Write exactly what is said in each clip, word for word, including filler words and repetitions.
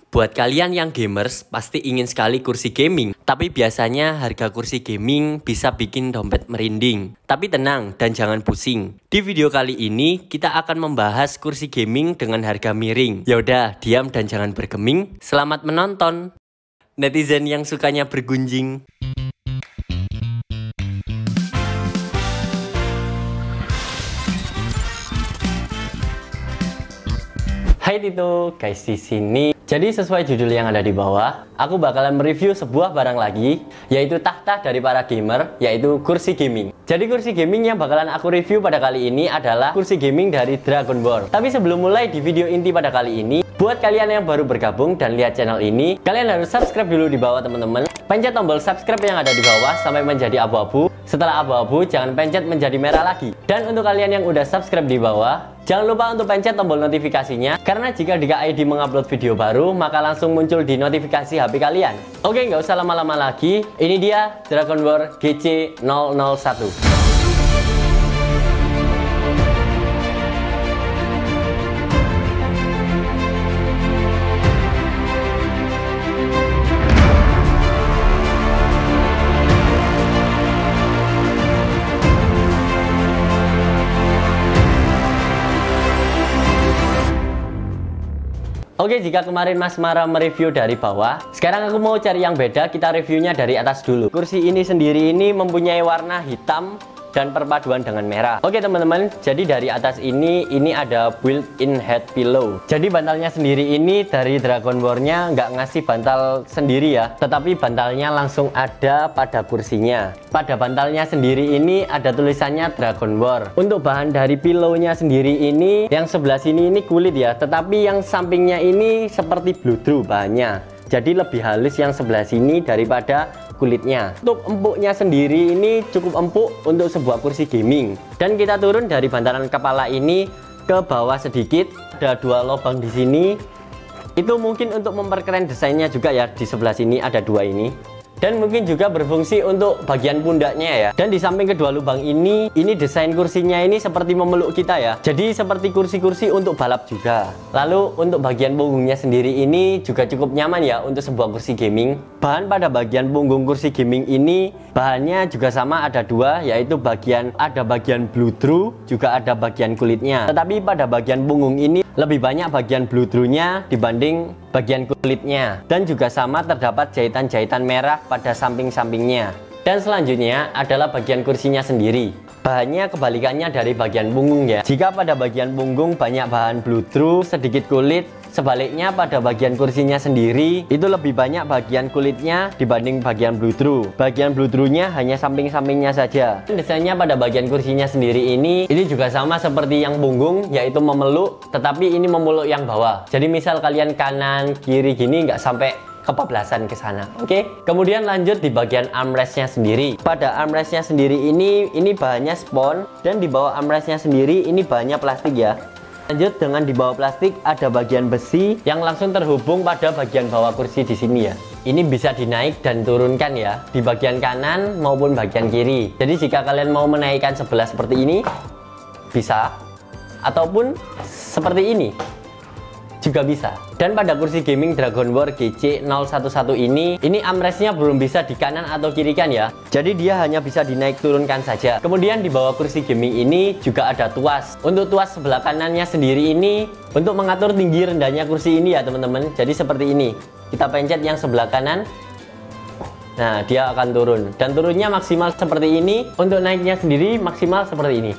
Buat kalian yang gamers, pasti ingin sekali kursi gaming. Tapi biasanya harga kursi gaming bisa bikin dompet merinding. Tapi tenang dan jangan pusing. Di video kali ini, kita akan membahas kursi gaming dengan harga miring. Yaudah, diam dan jangan bergeming. Selamat menonton. Netizen yang sukanya bergunjing. Hai Tito, guys di sini. Jadi sesuai judul yang ada di bawah, aku bakalan mereview sebuah barang lagi, yaitu tahta dari para gamer, yaitu kursi gaming. Jadi kursi gaming yang bakalan aku review pada kali ini adalah kursi gaming dari Dragon War. Tapi sebelum mulai di video inti pada kali ini, buat kalian yang baru bergabung dan lihat channel ini, kalian harus subscribe dulu di bawah teman-teman. Pencet tombol subscribe yang ada di bawah sampai menjadi abu-abu. Setelah abu-abu, jangan pencet menjadi merah lagi. Dan untuk kalian yang udah subscribe di bawah, jangan lupa untuk pencet tombol notifikasinya, karena jika D K I D mengupload video baru, maka langsung muncul di notifikasi H P kalian. Oke, nggak usah lama-lama lagi. Ini dia Dragon War G C nol nol satu. Oke, jika kemarin Mas Mara mereview dari bawah, sekarang aku mau cari yang beda, kita reviewnya dari atas dulu. Kursi ini sendiri ini mempunyai warna hitam dan perpaduan dengan merah. Oke teman-teman, jadi dari atas ini, ini ada built-in head pillow. Jadi bantalnya sendiri ini dari Dragon War-nya nggak ngasih bantal sendiri ya, tetapi bantalnya langsung ada pada kursinya. Pada bantalnya sendiri ini ada tulisannya Dragon War. Untuk bahan dari pillow-nya sendiri ini, yang sebelah sini ini kulit ya, tetapi yang sampingnya ini seperti bludru bahannya. Jadi lebih halus yang sebelah sini daripada kulitnya. Untuk empuknya sendiri ini cukup empuk untuk sebuah kursi gaming. Dan kita turun dari bantalan kepala ini ke bawah sedikit, ada dua lubang di sini. Itu mungkin untuk memperkeren desainnya juga ya, di sebelah sini ada dua ini. Dan mungkin juga berfungsi untuk bagian pundaknya ya. Dan di samping kedua lubang ini, ini desain kursinya ini seperti memeluk kita ya. Jadi seperti kursi-kursi untuk balap juga. Lalu untuk bagian punggungnya sendiri ini juga cukup nyaman ya untuk sebuah kursi gaming. Bahan pada bagian punggung kursi gaming ini, bahannya juga sama, ada dua, yaitu bagian ada bagian bludru, juga ada bagian kulitnya. Tetapi pada bagian punggung ini lebih banyak bagian bludrunya dibanding bagian kulitnya. Dan juga sama terdapat jahitan-jahitan merah pada samping-sampingnya. Dan selanjutnya adalah bagian kursinya sendiri. Bahannya kebalikannya dari bagian punggung ya. Jika pada bagian punggung banyak bahan bludru, sedikit kulit, sebaliknya pada bagian kursinya sendiri itu lebih banyak bagian kulitnya dibanding bagian bludru. Bagian bludrunya hanya samping-sampingnya saja. Desainnya pada bagian kursinya sendiri ini, ini juga sama seperti yang punggung, yaitu memeluk, tetapi ini memeluk yang bawah. Jadi misal kalian kanan, kiri gini nggak sampai kebablasan ke sana. Oke. Kemudian lanjut di bagian armrestnya sendiri. Pada armrestnya sendiri ini, ini bahannya spons, dan di bawah armrestnya sendiri ini bahannya plastik ya. Lanjut dengan di bawah plastik ada bagian besi yang langsung terhubung pada bagian bawah kursi di sini ya. Ini bisa dinaik dan turunkan ya, di bagian kanan maupun bagian kiri. Jadi jika kalian mau menaikkan sebelah seperti ini, bisa, ataupun seperti ini juga bisa. Dan pada kursi gaming Dragon War G C nol satu satu ini, ini armrestnya belum bisa di kanan atau kiri kan ya. Jadi dia hanya bisa dinaik turunkan saja. Kemudian di bawah kursi gaming ini juga ada tuas. Untuk tuas sebelah kanannya sendiri ini untuk mengatur tinggi rendahnya kursi ini ya teman-teman. Jadi seperti ini. Kita pencet yang sebelah kanan. Nah, dia akan turun. Dan turunnya maksimal seperti ini. Untuk naiknya sendiri maksimal seperti ini.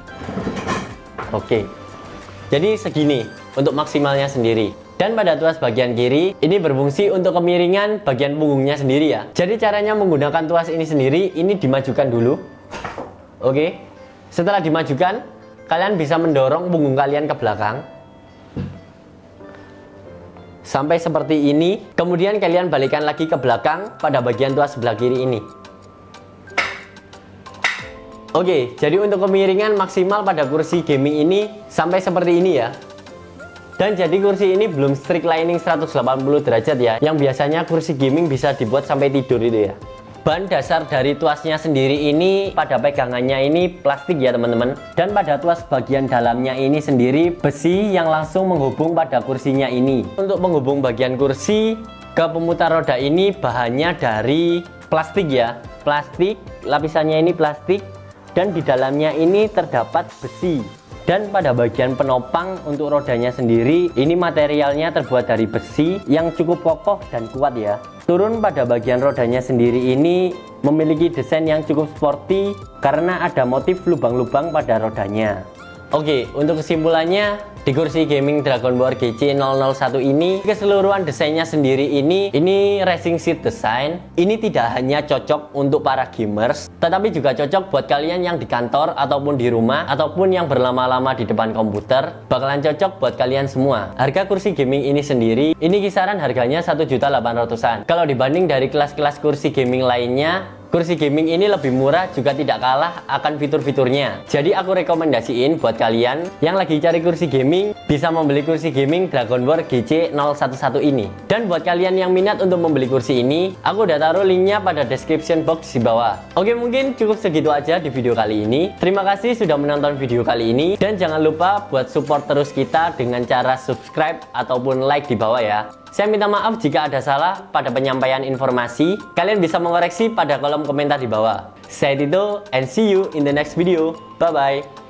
Oke. Jadi segini untuk maksimalnya sendiri. Dan pada tuas bagian kiri ini berfungsi untuk kemiringan bagian punggungnya sendiri ya. Jadi caranya menggunakan tuas ini sendiri, ini dimajukan dulu. Oke. Setelah dimajukan, kalian bisa mendorong punggung kalian ke belakang sampai seperti ini. Kemudian kalian balikan lagi ke belakang pada bagian tuas sebelah kiri ini. Oke, jadi untuk kemiringan maksimal pada kursi gaming ini sampai seperti ini ya. Dan jadi kursi ini belum strict lining seratus delapan puluh derajat ya, yang biasanya kursi gaming bisa dibuat sampai tidur itu ya. Bahan dasar dari tuasnya sendiri ini pada pegangannya ini plastik ya teman-teman. Dan pada tuas bagian dalamnya ini sendiri besi yang langsung menghubung pada kursinya ini. Untuk menghubung bagian kursi ke pemutar roda ini bahannya dari plastik ya. Plastik, lapisannya ini plastik dan di dalamnya ini terdapat besi. Dan pada bagian penopang untuk rodanya sendiri ini materialnya terbuat dari besi yang cukup kokoh dan kuat ya. Turun pada bagian rodanya sendiri ini memiliki desain yang cukup sporty karena ada motif lubang-lubang pada rodanya. Oke, untuk kesimpulannya di kursi gaming Dragonboard G C nol nol satu ini keseluruhan desainnya sendiri ini ini racing seat design. Ini tidak hanya cocok untuk para gamers, tetapi juga cocok buat kalian yang di kantor ataupun di rumah ataupun yang berlama-lama di depan komputer. Bakalan cocok buat kalian semua. Harga kursi gaming ini sendiri ini kisaran harganya satu juta delapan ratusan. Kalau dibanding dari kelas-kelas kursi gaming lainnya, kursi gaming ini lebih murah juga tidak kalah akan fitur-fiturnya. Jadi aku rekomendasiin buat kalian yang lagi cari kursi gaming bisa membeli kursi gaming Dragonboard G C nol satu satu ini. Dan buat kalian yang minat untuk membeli kursi ini, aku udah taruh linknya pada description box di bawah. Oke, mungkin cukup segitu aja di video kali ini. Terima kasih sudah menonton video kali ini dan jangan lupa buat support terus kita dengan cara subscribe ataupun like di bawah ya. Saya minta maaf jika ada salah pada penyampaian informasi. Kalian bisa mengoreksi pada kolom komentar di bawah. Saya Tito and see you in the next video. Bye bye.